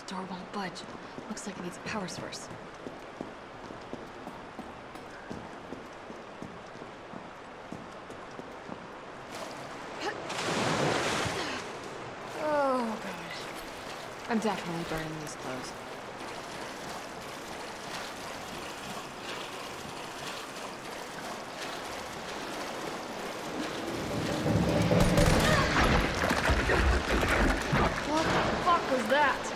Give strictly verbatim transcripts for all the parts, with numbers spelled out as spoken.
The door won't budge. Looks like it needs a power source. Oh, God. I'm definitely burning these clothes. What the fuck was that?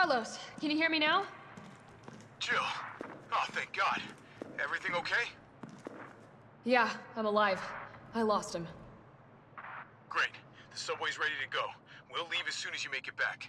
Carlos, can you hear me now? Jill. Oh, thank God. Everything okay? Yeah, I'm alive. I lost him. Great. The subway's ready to go. We'll leave as soon as you make it back.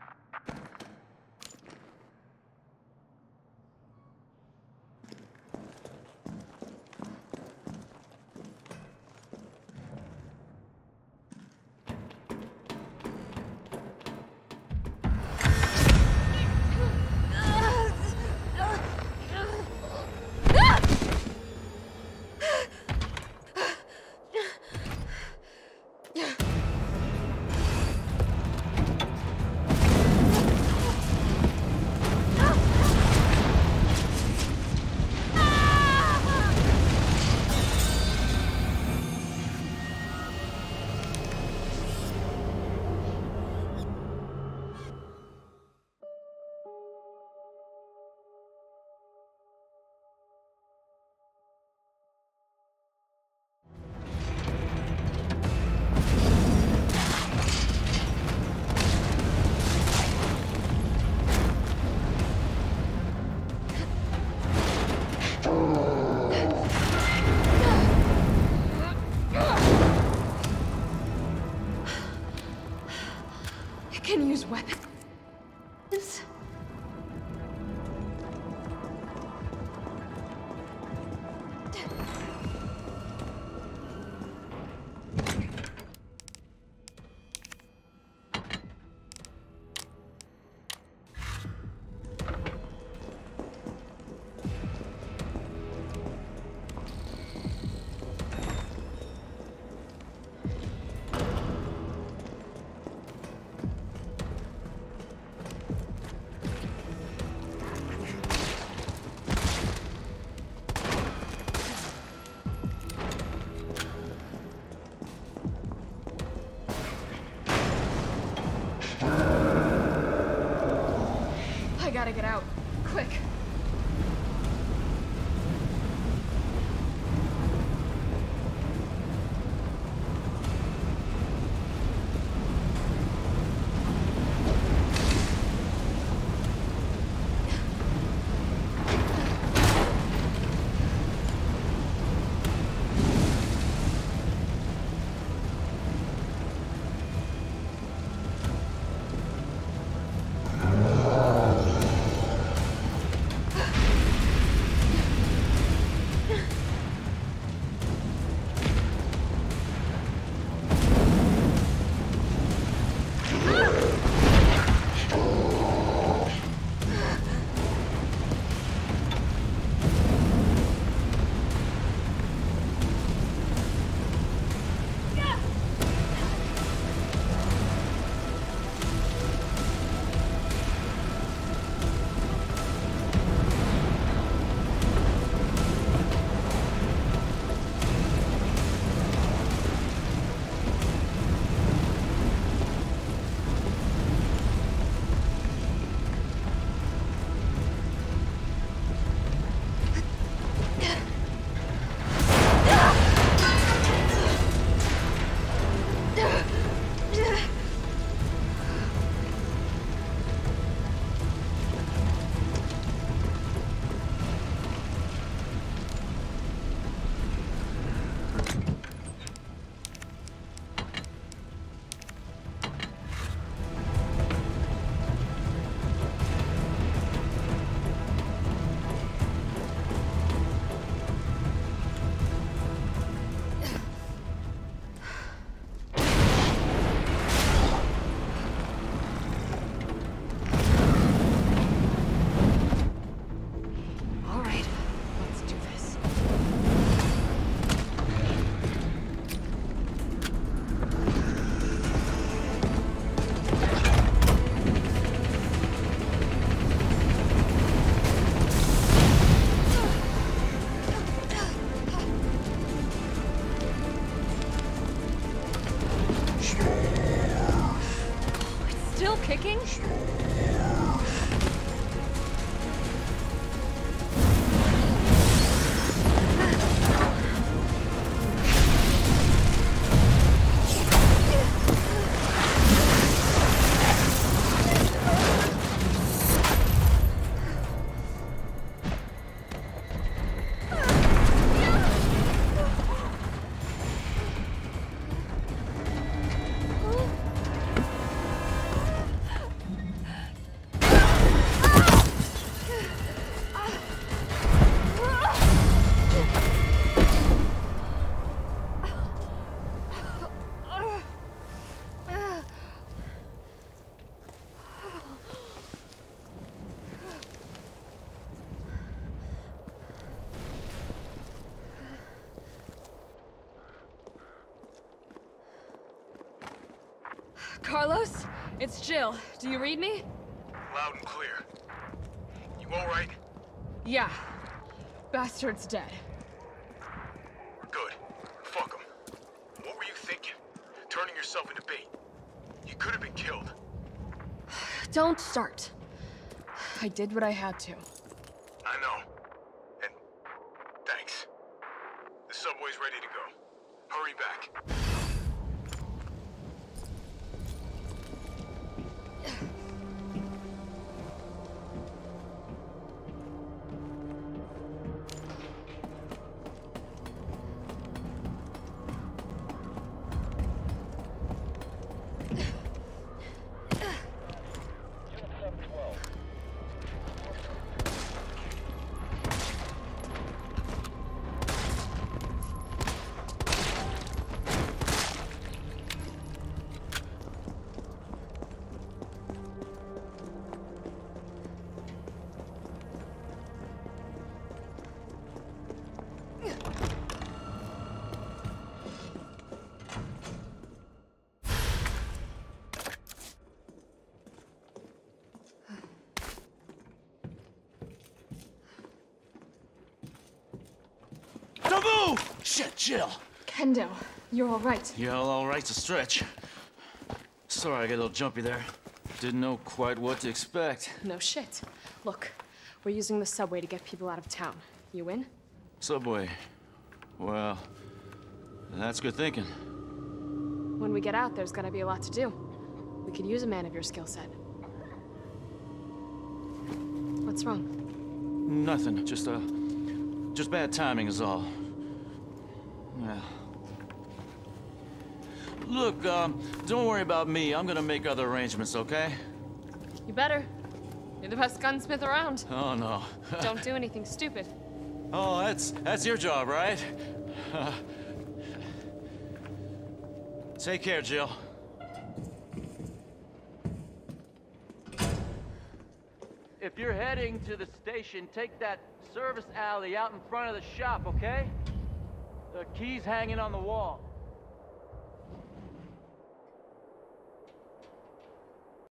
Can use weapons. I gotta get out. Quick. Kicking? Carlos? It's Jill. Do you read me? Loud and clear. You alright? Yeah. Bastard's dead. Good. Fuck him. What were you thinking? Turning yourself into bait. You could have been killed. Don't start. I did what I had to. I know. And thanks. The subway's ready to go. Hurry back. Shit, Jill! Kendo, you're all right. Yeah, all right's a stretch. Sorry I got a little jumpy there. Didn't know quite what to expect. No shit. Look, we're using the subway to get people out of town. You in? Subway. Well, that's good thinking. When we get out, there's gonna be a lot to do. We could use a man of your skill set. What's wrong? Nothing. Just, uh... just bad timing is all. Well... Look, um, don't worry about me. I'm gonna make other arrangements, okay? You better. You're the best gunsmith around. Oh, no. Don't do anything stupid. Oh, that's... that's your job, right? Take care, Jill. If you're heading to the station, take that service alley out in front of the shop, okay? The key's hanging on the wall.